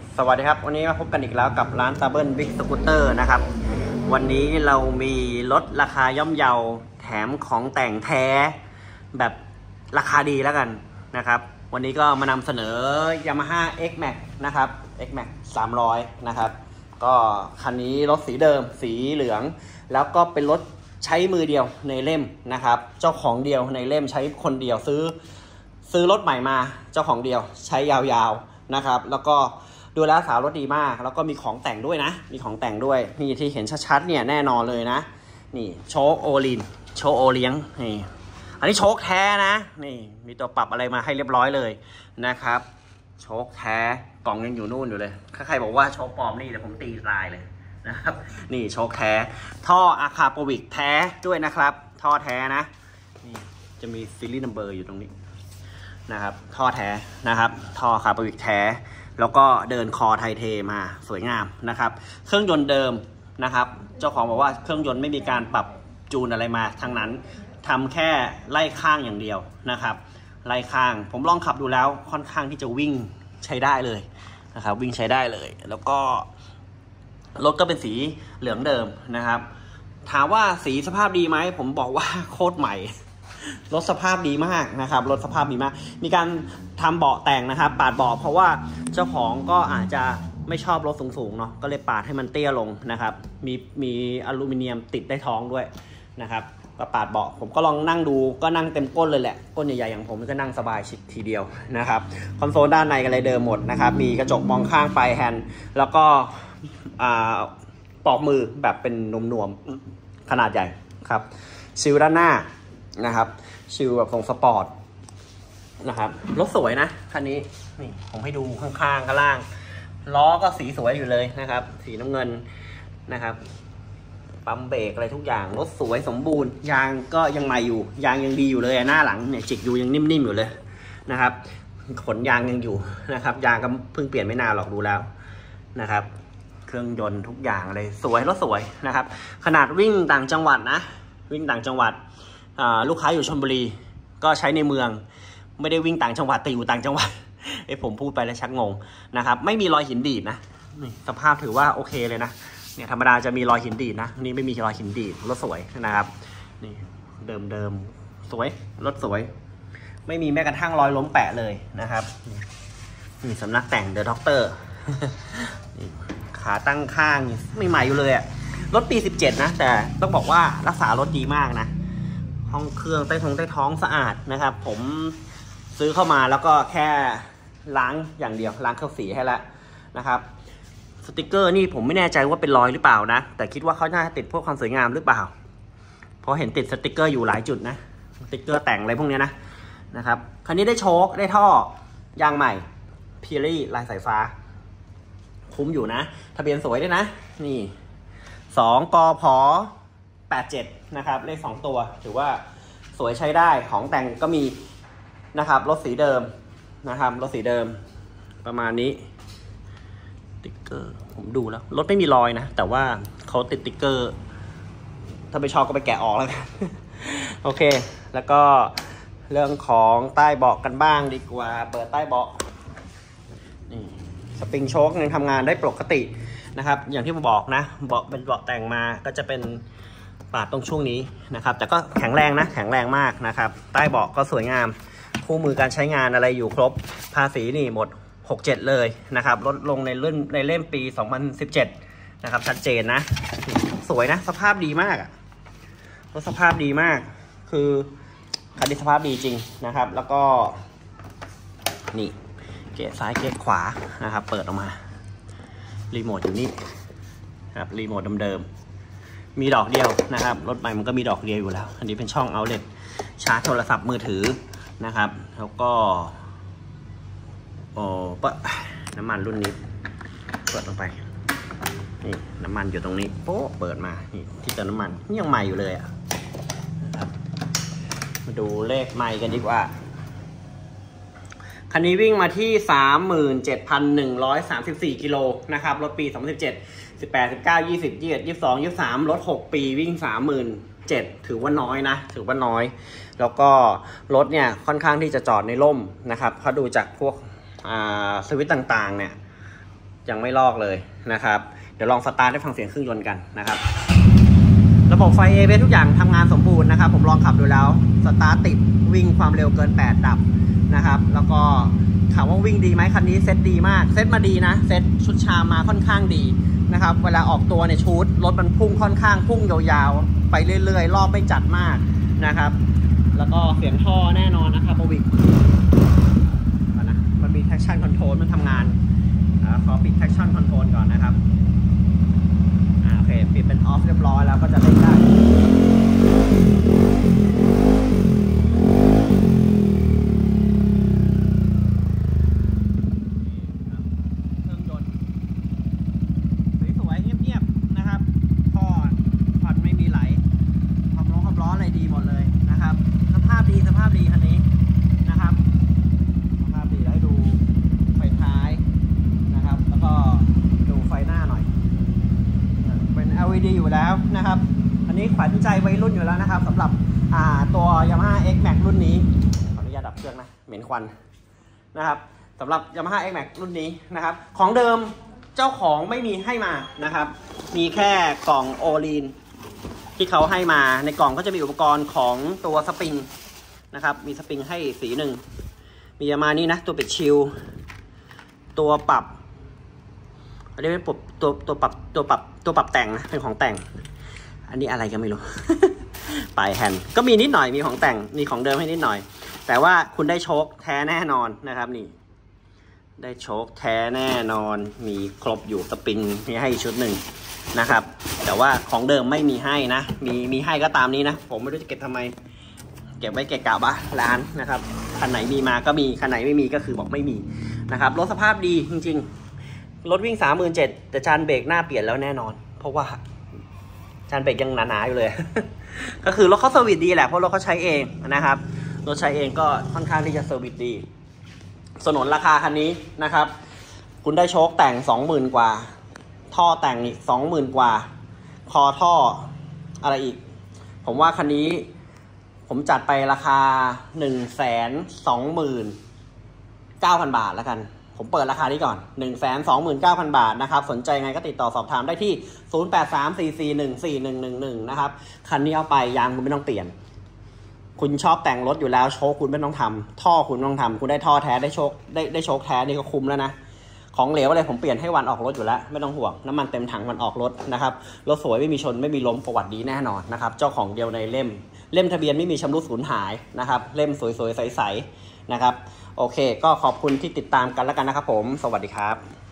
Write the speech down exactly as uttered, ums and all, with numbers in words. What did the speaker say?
สวัสดีครับวันนี้มาพบกันอีกแล้วกับร้านตาเบิ้ลบิ๊กสกูตเตอร์นะครับวันนี้เรามีลดราคาย่อมเยาแถมของแต่งแท้แบบราคาดีแล้วกันนะครับวันนี้ก็มานำเสนอ Yamaha เอ็กซ์ แม็กซ์ นะครับ เอ็กซ์ แม็กซ์ สามร้อยนะครับก็คันนี้รถสีเดิมสีเหลืองแล้วก็เป็นรถใช้มือเดียวในเล่มนะครับเจ้าของเดียวในเล่มใช้คนเดียวซื้อซื้อรถใหม่มาเจ้าของเดียวใช้ยาวๆนะครับแล้วก็ดูแลสาวรถดีมากแล้วก็มีของแต่งด้วยนะมีของแต่งด้วยนี่ที่เห็นชัดๆเนี่ยแน่นอนเลยนะนี่โชคโอลินโชคโอเลี้ยงนี่อันนี้โชคแท้นะนี่มีตัวปรับอะไรมาให้เรียบร้อยเลยนะครับโชคแท้กล่องยังอยู่นู่นอยู่เลยถ้าใครบอกว่าโชคปลอมนี่เดี๋ยวผมตีลายเลยนะครับนี่โชคแท้ท่ออาคาโปวิกแท้ด้วยนะครับท่อแท้นะนี่จะมีซีรีส์นัมเบอร์อยู่ตรงนี้นะครับท่อแท้นะครับท่ออาคาโปวิกแท้แล้วก็เดินคอไทเทมาสวยงามนะครับเครื่องยนต์เดิมนะครับเจ้าของบอกว่าเครื่องยนต์ไม่มีการปรับจูนอะไรมาทั้งนั้นทำแค่ไล่ข้างอย่างเดียวนะครับไล่ข้างผมลองขับดูแล้วค่อนข้างที่จะวิ่งใช้ได้เลยนะครับวิ่งใช้ได้เลยแล้วก็รถก็เป็นสีเหลืองเดิมนะครับถามว่าสีสภาพดีไหมผมบอกว่าโคตรใหม่รถสภาพดีมากนะครับรถสภาพดีมากมีการทำเบาะแต่งนะครับปาดเบาะเพราะว่าเจ้าของก็อาจจะไม่ชอบรถสูงๆเนาะก็เลยปาดให้มันเตี้ยลงนะครับมีมีอลูมิเนียมติดได้ท้องด้วยนะครับก็ปาดเบาะผมก็ลองนั่งดูก็นั่งเต็มก้นเลยแหละก้นใหญ่ๆอย่างผมก็นั่งสบายชิดทีเดียวนะครับคอนโซลด้านในกันเลยเดิมหมดนะครับมีกระจกมองข้างไปแฮนด์แล้วก็ปลอกมือแบบเป็นนวมๆขนาดใหญ่ครับชิลด้านหน้านะครับชิลแบบทรงสปอร์ตนะครับรถสวยนะคันนี้นี่ผมให้ดูข้างๆข้างล่างล้อก็สีสวยอยู่เลยนะครับสีน้ำเงินนะครับปั๊มเบรกอะไรทุกอย่างรถสวยสมบูรณ์ยางก็ยังใหม่อยู่ยางยังดีอยู่เลยหน้าหลังเนี่ยจิกอยู่ยังนิ่มๆอยู่เลยนะครับขนยางยังอยู่นะครับยางก็เพิ่งเปลี่ยนไม่นานหรอกดูแล้วนะครับเครื่องยนต์ทุกอย่างเลยสวยรถสวยนะครับขนาดวิ่งต่างจังหวัดนะวิ่งต่างจังหวัดลูกค้าอยู่ชลบุรีก็ใช้ในเมืองไม่ได้วิ่งต่างจังหวัดแต่อยู่ต่างจังหวัดไอ้ผมพูดไปแล้วชักงงนะครับไม่มีรอยหินดีดนะนี่สภาพถือว่าโอเคเลยนะเนี่ยธรรมดาจะมีรอยหินดีดนะนี่ไม่มีรอยหินดีดรถสวยนะครับนี่เดิมเดิมสวยรถสวยไม่มีแม้กระทั่งรอยล้มแปะเลยนะครับนี่สำนักแต่งเดอะด็อกเตอร์ขาตั้งข้างไม่ใหม่อยู่เลยอะรถปีสิบเจ็ดนะแต่ต้องบอกว่ารักษารถดีมากนะห้องเครื่องใต้ท้องใต้ท้องสะอาดนะครับผมซื้อเข้ามาแล้วก็แค่ล้างอย่างเดียวล้างเครื่องสีให้แล้วนะครับสติกเกอร์นี่ผมไม่แน่ใจว่าเป็นรอยหรือเปล่านะแต่คิดว่าเขาน่าติดพวกความสวยงามหรือเปล่าเพราะเห็นติดสติกเกอร์อยู่หลายจุดนะสติกเกอร์แต่งอะไรพวกนี้นะนะครับคันนี้ได้โชคได้ท่อยางใหม่พีรี่ลายสายฟ้าคุ้มอยู่นะทะเบียนสวยด้วยนะนี่สองกพแปดเจ็ดนะครับเลขสองตัวถือว่าสวยใช้ได้ของแต่งก็มีนะครับรถสีเดิมนะครับรถสีเดิมประมาณนี้ติ๊กเกอร์ผมดูแล้วรถไม่มีรอยนะแต่ว่าเขาติดติ๊กเกอร์ถ้าไม่ชอบก็ไปแกะออกแล้วกันโอเคแล้วก็เรื่องของใต้เบาะกันบ้างดีกว่าเปิดใต้เบาะนี่สปริงโชคยังทำงานได้ปกตินะครับอย่างที่ผมบอกนะเบาะเป็นเบาะแต่งมาก็จะเป็นปาดตรงช่วงนี้นะครับแต่ก็แข็งแรงนะแข็งแรงมากนะครับใต้เบาะก็สวยงามคู่มือการใช้งานอะไรอยู่ครบภาษีนี่หมดหกเจ็ดเลยนะครับลดลงในเล่มในเล่มปีสองพันสิบเจ็ดนะครับชัดเจนนะสวยนะสภาพดีมากอะรถสภาพดีมากคือคันนี้สภาพดีจริงนะครับแล้วก็นี่เกียร์ซ้ายเกียร์ขวานะครับเปิดออกมารีโมทอยู่นี่ครับรีโมทเดิมๆมีดอกเดียวนะครับรถใหม่มันก็มีดอกเดียวอยู่แล้วอันนี้เป็นช่องเอาท์เล็ตชาร์จโทรศัพท์มือถือนะครับแล้วก็โอ้ปะน้ำมันรุ่นนี้เปิดลงไปนี่น้ำมันอยู่ตรงนี้โป๊ะเปิดมานี่ที่เติมน้ำมันนี่ยังใหม่อยู่เลยอ่ะนะครับมาดูเลขใหม่กันดีกว่าคันนี้วิ่งมาที่ สามหมื่นเจ็ดพันหนึ่งร้อยสามสิบสี่ กิโลนะครับรถปีสองพันสิบเจ็ด สิบแปด สิบเก้า ยี่สิบ ยี่สิบเอ็ด ยี่สิบสอง ยี่สิบสามรถหกปีวิ่ง สามหมื่นเจ็ดพัน ถือว่าน้อยนะถือว่าน้อยแล้วก็รถเนี่ยค่อนข้างที่จะจอดในร่มนะครับเพราะดูจากพวกสวิตช์ต่างๆเนี่ยยังไม่ลอกเลยนะครับเดี๋ยวลองสตาร์ทให้ฟังเสียงเครื่องยนต์กันนะครับระบบไฟ เอ บี เอส ทุกอย่างทำงานสมบูรณ์นะครับผมลองขับดูแล้วสตาร์ทติดวิ่งความเร็วเกินแปดดับนะครับแล้วก็ถามว่าวิ่งดีไหมคันนี้เซ็ตดีมากเซ็ตมาดีนะเซ็ตชุดชามมาค่อนข้างดีนะครับเวลาออกตัวเนี่ยชูดรถมันพุ่งค่อนข้างพุ่งยาวๆไปเรื่อยๆรอบไม่จัดมากนะครับแล้วก็เสียงท่อแน่นอนนะครับโอวิกนะมันมี traction control มันทำงานขอปิด traction control ก่อนนะครับอ่าโอเคปิดเป็น off เรียบร้อยแล้วก็จะเล่นได้ดีอยู่แล้วนะครับอันนี้ขวัญใจวัยรุ่นอยู่แล้วนะครับสำหรับอ่าตัว Yamaha X Max รุ่นนี้ขออนุญาตดับเครื่องนะเหม็นควันนะครับสำหรับ Yamaha X Max รุ่นนี้นะครับของเดิมเจ้าของไม่มีให้มานะครับมีแค่กล่องโอลีนที่เขาให้มาในกล่องก็จะมีอุปกรณ์ของตัวสปริงนะครับมีสปริงให้สีหนึ่งมีประมาณนี้นะตัวปิดชิลตัวปรับอันนี้เป็นตัวตัวปรับตัวปรับตัวปรับแต่งนะเป็นของแต่งอันนี้อะไรก็ไม่รู้ ปลายแฮนด์ก็มีนิดหน่อยมีของแต่งมีของเดิมให้นิดหน่อยแต่ว่าคุณได้โชคแท้แน่นอนนะครับนี่ได้โชคแท้แน่นอนมีครบอยู่สปริงมีให้ชุดหนึ่งนะครับแต่ว่าของเดิมไม่มีให้นะมีมีให้ก็ตามนี้นะผมไม่รู้จะเก็บทำไมเก็บไว้เกะกะบ้าร้านนะครับคันไหนมีมาก็มีคันไหนไม่มีก็คือบอกไม่มีนะครับรถสภาพดีจริงๆรถวิ่ง สามหมื่นเจ็ดพัน แต่จานเบรกหน้าเปลี่ยนแล้วแน่นอนเพราะว่าจานเบรกยังหนาๆอยู่เลย ก็คือรถเขาเซอร์วิสดีแหละเพราะรถเขาใช้เองนะครับรถใช้เองก็ค่อนข้างที่จะเซอร์วิสดีสนนราคาคันนี้นะครับคุณได้โชคแต่ง สองหมื่น กว่าท่อแต่งอีก สองหมื่น กว่าคอท่ออะไรอีกผมว่าคันนี้ผมจัดไปราคา หนึ่งแสนสองหมื่นเก้าพัน บาทแล้วกันผมเปิดราคานี้ก่อน หนึ่งแสนสองหมื่นเก้าพัน บาทนะครับสนใจไงก็ติดต่อสอบถามได้ที่ ศูนย์ แปด สาม สี่ สี่ หนึ่ง สี่ หนึ่ง หนึ่ง หนึ่ง นะครับคันนี้เอาไปยางคุณไม่ต้องเปลี่ยนคุณชอบแต่งรถอยู่แล้วโชคคุณไม่ต้องทำท่อคุณไม่ต้องทำคุณได้ท่อแท้ได้โชคได้ได้โชคแท้นี่ก็คุ้มแล้วนะของเหลวอะไรผมเปลี่ยนให้วันออกรถอยู่แล้วไม่ต้องห่วงน้ำมันเต็มถังวันออกรถนะครับรถสวยไม่มีชนไม่มีล้มประวัติดีแน่นอนนะครับเจ้าของเดียวในเล่มเล่มทะเบียนไม่มีชำรุดสูญหายนะครับเล่มสวยๆใสๆนะครับโอเคก็ขอบคุณที่ติดตามกันแล้วกันนะครับผมสวัสดีครับ